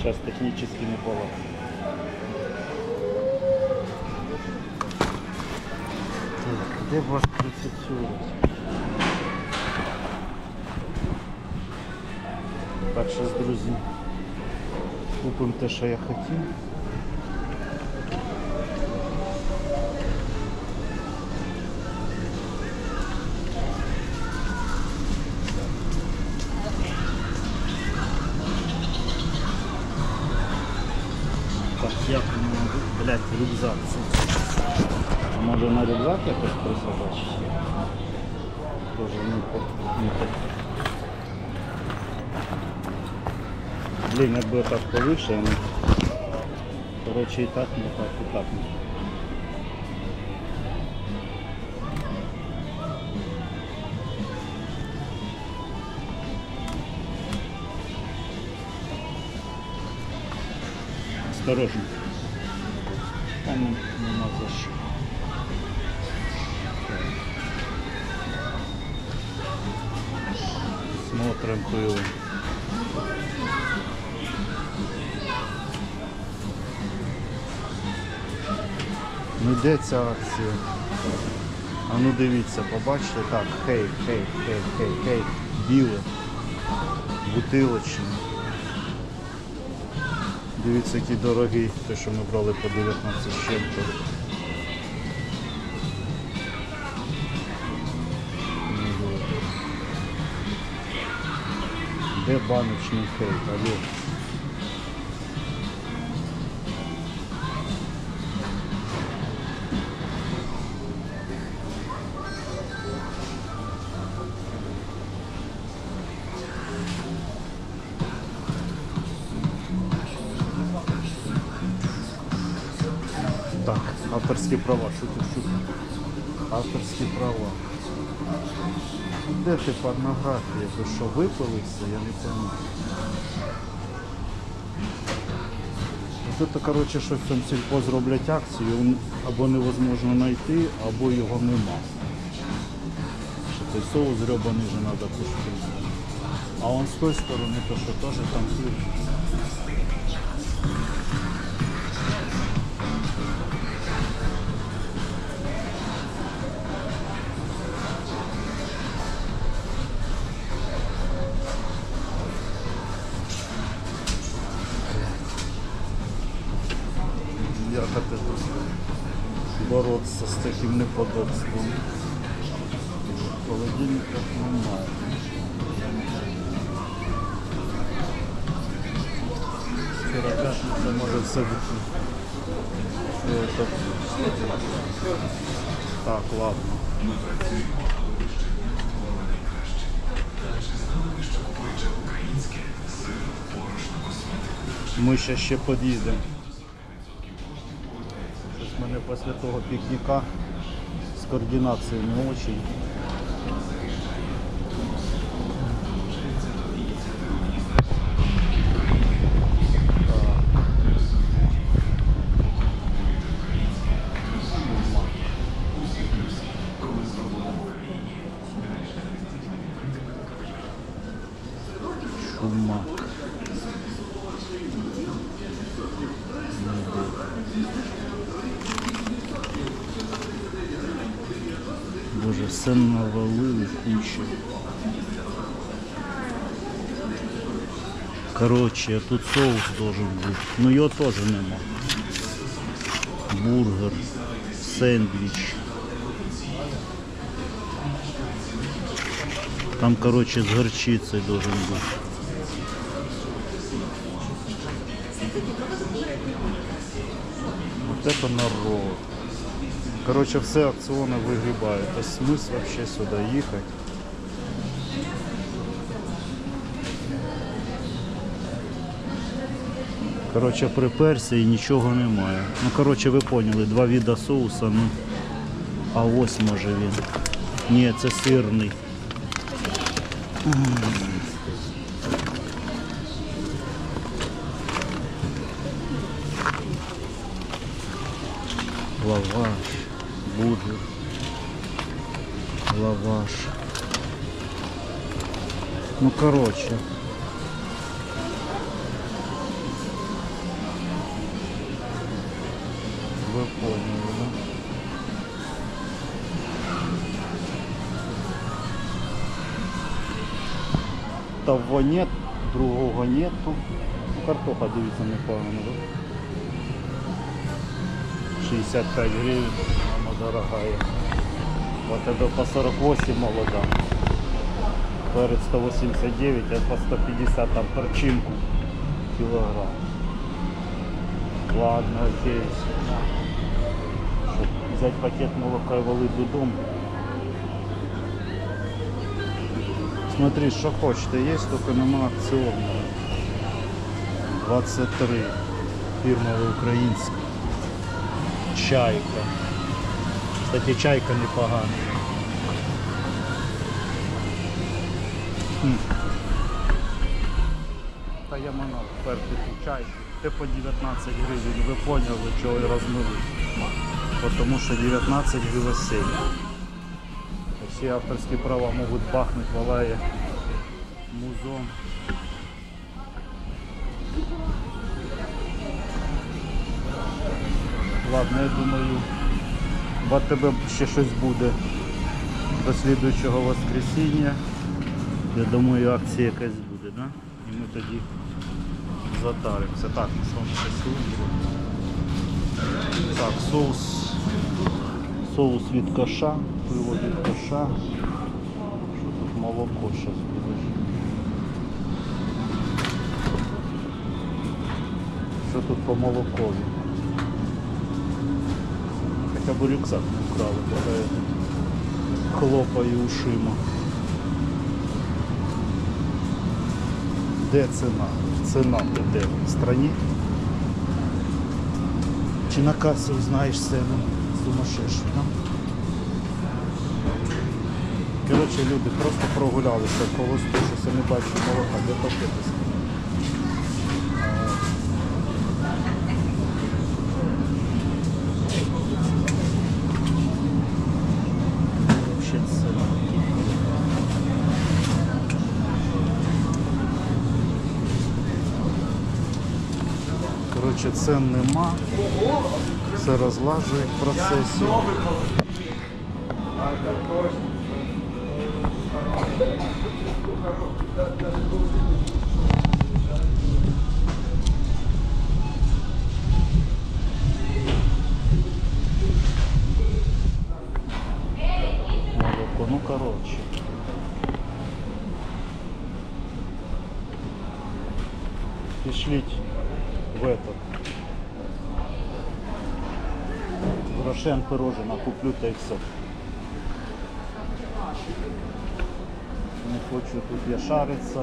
сейчас технически не полагаю. Так, де ваш 30? Так, зараз, друзі, купимо те, що я хотів. Так, як мені, блядь, рюкзак. А може на рюкзак якось присобачити? Тоже не так. Блин, якби так повыше, ну, короче, и так, не так, и так. Осторожно. Там нема за що. Смотрим пыло. Ну де ця акція? А ну дивіться, побачите, так, хей, біле, бутилочне. Дивіться, який дорогий, те, що ми брали по 19 з чим-то. Де баночний хей, алло? Так, авторські права, шутю. Авторські права. Де ти порнографія? Ви що, випилися? Я не пойму. Тут, коротше, щось там сільпо зроблять акцію, або невозможно знайти, або його нема. Що той соус гребаний вже треба кушати. А он з тої сторони, то що теж там слышно. Як це боротися з таким неподобством? Холодильника немає. Вчора п'ятниця, може все бути. Так, ладно. Ми ще під'їдемо. У мене після того пікніка з координацією не очень. Шумак. Боже, все навалили кучу. Короче, тут соус должен бути. Ну його теж нема. Бургер, сендвіч. Там, короче, с горчицей должен быть. Вот это народ. Короче, все акционы выгребают. А смысл вообще сюда ехать? Короче, приперся і нічого немає. Ну, короче, ви поняли, два вида соуса, ну, а ось може він. Ні, це сирний. Лаваш, бургер, лаваш. Ну, короче. Этого нет, другого нету. Ну, картоха, дивіться, непогано, да? 65 гривен, мама дорогая. Вот это по 48 молода. Перец 189, а по 150 там перчинку килограмм. Ладно, окей. Щоб взять пакет молока і валить додому. Смотри, що хочете, є, тільки нема акціонного. 23. Фірмовий український. Чайка. Кстати, чайка непогана. Та я манав перший ту чайку. Те по 19 гривень. Ви поняли, чого я розмилив. Тому що 19 гривень. Всі авторські права можуть бахнути, валає музон. Ладно, я думаю, в АТБ ще щось буде до слідуючого воскресіння. Я думаю, акція якась буде, да? І ми тоді затаримося. Так, так, соус від коша, пиво від коша. Що тут молоко зараз буде? Що тут по молокові? Хоча б рюкзак не вкрали, поки я тут хлопаю ушима. Де ціна? Ціна де? В страні? Чи на касі узнаєш ціну? Сумасшедшу, да? Коротше, люди просто прогулялися по госту, щось я не бачу молока, де топитися. Коротше, цен нема, все розлажують в процесі. Молоко, ну коротше. Пішліть в этот. В Рошен пирожина куплю та й все. Не хочу тут я шариться.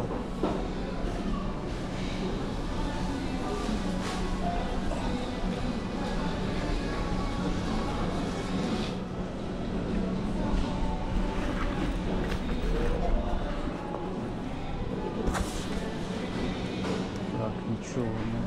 Так, нічого не.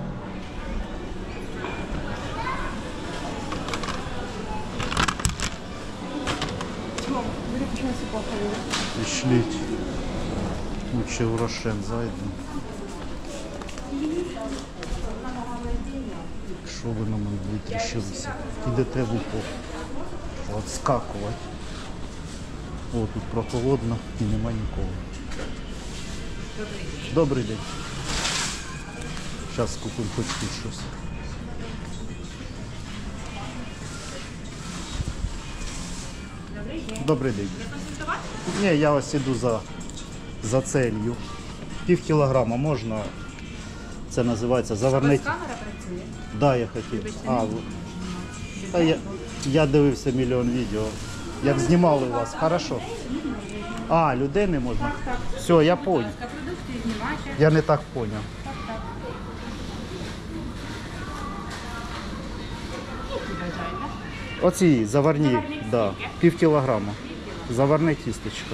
Пішліть. Лучше в Рошен зайдемо. Що ви на мене витріщилися? Ідете в упор. Отскакувати. О, тут прохолодно і нема нікого. Добрий день. Зараз купимо хоч тут щось. Добрий день. Ні, я ось іду за целью. Пів кілограма можна, це називається заварник. Камера працює? Так, да, я хотів. Я дивився мільйон відео. Як знімали вас, хорошо. А, людей не можна? Так. Все, я понял. Продукти знімати. Я не так понял. Так. Оці заварні, Заварні да, скільки? пів кілограма. Заварне тістечко.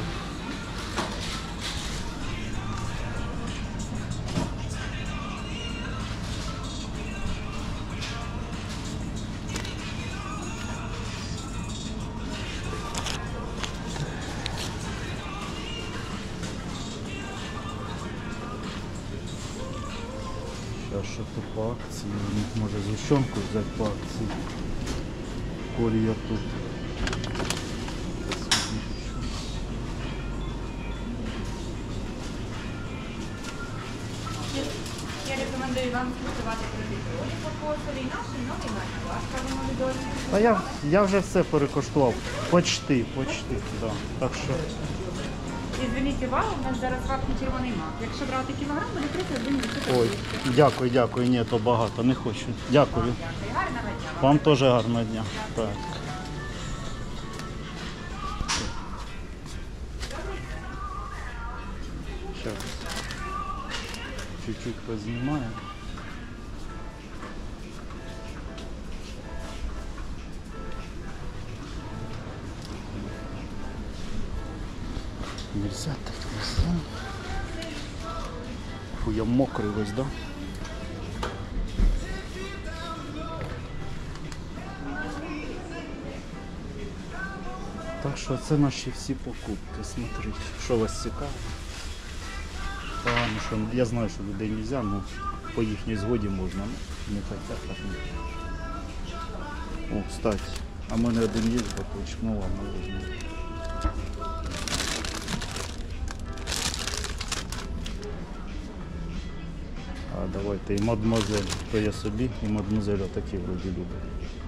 Зараз що тут по акції, може згущенку взяти по акції. Колія тут. вам скуштувати продукти по косові, наші нові мармелад, помідорні. Та я вже все перекоштував. Почти, да. Так що І зверніть увагу, у нас зараз вапний червоний мак. Якщо брати кілограм, буде 31 ой, дякую, ні, то багато, не хочу. Дякую. Дякую. Гарного дня вам. Вам теж гарного дня. Так. Щас. Чуть-чуть познімаю. Нельзя так, нельзя. Фу, я мокрий весь, да? Так що це наші всі покупки. Смотрите, що вас цікавить. Погано, що я знаю, що людей не можна, але по їхній згоді можна. Не хотять, так не. О, кстати, а в мене один є баточок, ну ладно, візьму. А давайте і мадмуазель, то я собі, і мадмуазель такі вроді люблю.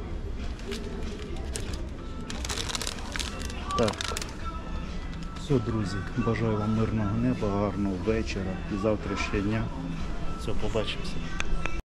Так. Все, друзі, бажаю вам мирного неба, гарного вечора і завтрашнього дня. Все, побачимося.